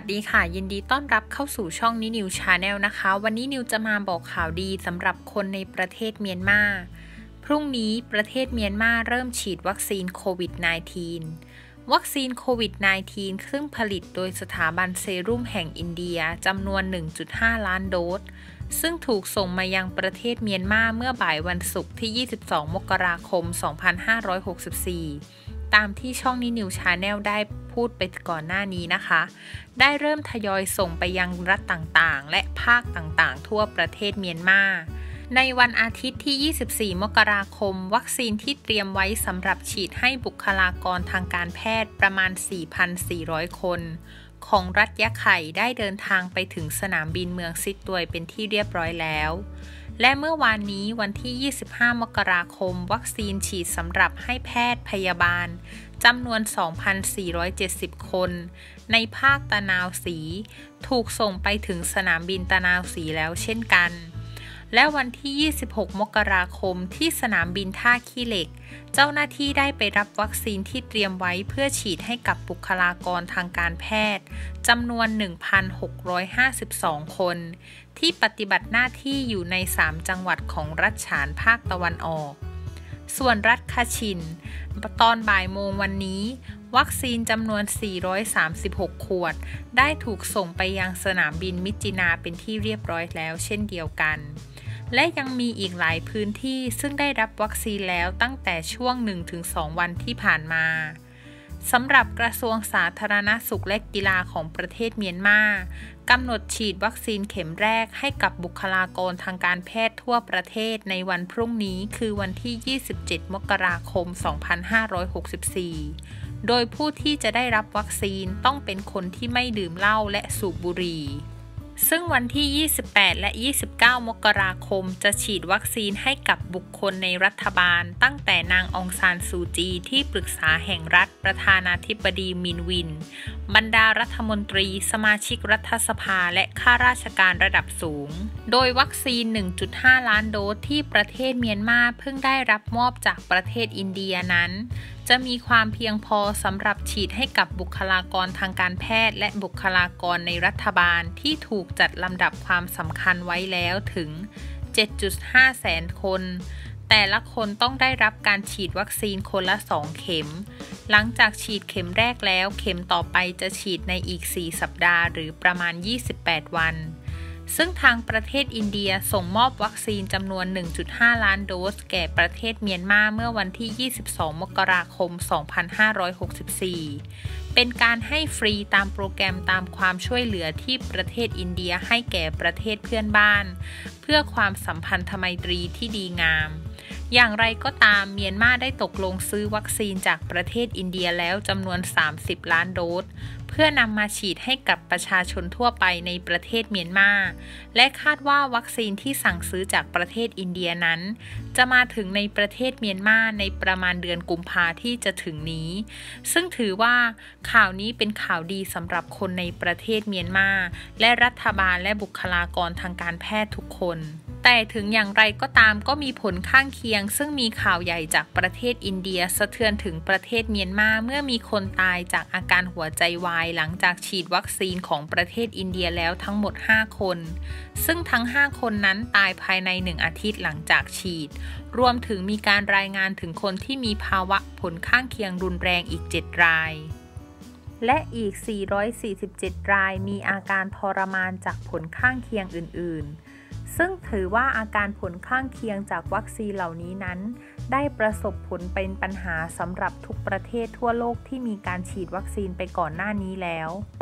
สดีค่ะยินดีต้อนรับเข้าสู่ช่องนิวชาแนลนะคะวันนี้นิวจะมาบอกข่าวดีสำหรับคนในประเทศเมียนมาพรุ่งนี้ประเทศเมียนมาเริ่มฉีดวัคซีนโควิด -19 วัคซีนโควิด -19 ซึ่งผลิตโดยสถาบันเซรุ่มแห่งอินเดียจำนวน 1.5 ล้านโดสซึ่งถูกส่งมายังประเทศเมียนมาเมื่อบ่ายวันศุกร์ที่ 22 มกราคม 2564 ตามที่ช่องนิวชาแนลได้พูดไปก่อนหน้านี้นะคะได้เริ่มทยอยส่งไปยังรัฐต่างๆและภาคต่างๆทั่วประเทศเมียนมาในวันอาทิตย์ที่ 24 มกราคมวัคซีนที่เตรียมไว้สำหรับฉีดให้บุคลากรทางการแพทย์ประมาณ 4,400 คนของรัฐยะไข่ได้เดินทางไปถึงสนามบินเมืองซิดตวยเป็นที่เรียบร้อยแล้วและเมื่อวานนี้วันที่ 25 มกราคมวัคซีนฉีดสำหรับให้แพทย์พยาบาลจำนวน 2,470 คนในภาคตะนาวศรีถูกส่งไปถึงสนามบินตะนาวศรีแล้วเช่นกันและวันที่ 26 มกราคมที่สนามบินท่าขี้เหล็กเจ้าหน้าที่ได้ไปรับวัคซีนที่เตรียมไว้เพื่อฉีดให้กับบุคลากรทางการแพทย์จำนวน 1,652 คนที่ปฏิบัติหน้าที่อยู่ใน 3 จังหวัดของรัฐฉานภาคตะวันออกส่วนรัฐคาชินตอนบ่ายโมงวันนี้วัคซีนจำนวน 436 ขวดได้ถูกส่งไปยังสนามบินมิจินาเป็นที่เรียบร้อยแล้วเช่นเดียวกันและยังมีอีกหลายพื้นที่ซึ่งได้รับวัคซีนแล้วตั้งแต่ช่วง 1-2 วันที่ผ่านมาสำหรับกระทรวงสาธารณสุขและกีฬาของประเทศเมียนมากำหนดฉีดวัคซีนเข็มแรกให้กับบุคลากรทางการแพทย์ทั่วประเทศในวันพรุ่งนี้คือวันที่ 27 มกราคม 2564 โดยผู้ที่จะได้รับวัคซีนต้องเป็นคนที่ไม่ดื่มเหล้าและสูบบุหรี่ซึ่งวันที่ 28 และ 29 มกราคมจะฉีดวัคซีนให้กับบุคคลในรัฐบาลตั้งแต่นางองซานซูจีที่ปรึกษาแห่งรัฐประธานาธิบดีมินวินบรรดารัฐมนตรีสมาชิกรัฐสภาและข้าราชการระดับสูงโดยวัคซีน 1.5 ล้านโดสที่ประเทศเมียนมาเพิ่งได้รับมอบจากประเทศอินเดียนั้นจะมีความเพียงพอสำหรับฉีดให้กับบุคลากรทางการแพทย์และบุคลากรในรัฐบาลที่ถูกจัดลำดับความสำคัญไว้แล้วถึง 7.5 แสนคนแต่ละคนต้องได้รับการฉีดวัคซีนคนละ 2 เข็มหลังจากฉีดเข็มแรกแล้วเข็มต่อไปจะฉีดในอีก 4 สัปดาห์หรือประมาณ 28 วันซึ่งทางประเทศอินเดียส่งมอบวัคซีนจำนวน 1.5 ล้านโดสแก่ประเทศเมียนมาเมื่อวันที่ 22 มกราคม 2564 เป็นการให้ฟรีตามโปรแกรมตามความช่วยเหลือที่ประเทศอินเดียให้แก่ประเทศเพื่อนบ้านเพื่อความสัมพันธไมตรีที่ดีงามอย่างไรก็ตามเมียนมาได้ตกลงซื้อวัคซีนจากประเทศอินเดียแล้วจำนวน 30 ล้านโดสเพื่อนำมาฉีดให้กับประชาชนทั่วไปในประเทศเมียนมาและคาดว่าวัคซีนที่สั่งซื้อจากประเทศอินเดียนั้นจะมาถึงในประเทศเมียนมาในประมาณเดือนกุมภาที่จะถึงนี้ซึ่งถือว่าข่าวนี้เป็นข่าวดีสำหรับคนในประเทศเมียนมาและรัฐบาลและบุคลากรทางการแพทย์ทุกคนแต่ถึงอย่างไรก็ตามก็มีผลข้างเคียงซึ่งมีข่าวใหญ่จากประเทศอินเดียสะเทือนถึงประเทศเมียนมาเมื่อมีคนตายจากอาการหัวใจวายหลังจากฉีดวัคซีนของประเทศอินเดียแล้วทั้งหมด 5 คนซึ่งทั้ง 5 คนนั้นตายภายใน 1 อาทิตย์หลังจากฉีดรวมถึงมีการรายงานถึงคนที่มีภาวะผลข้างเคียงรุนแรงอีก 7 รายและอีก 447 รายมีอาการทรมานจากผลข้างเคียงอื่นๆซึ่งถือว่าอาการผลข้างเคียงจากวัคซีนเหล่านี้นั้นได้ประสบผลเป็นปัญหาสำหรับทุกประเทศทั่วโลกที่มีการฉีดวัคซีนไปก่อนหน้านี้แล้ว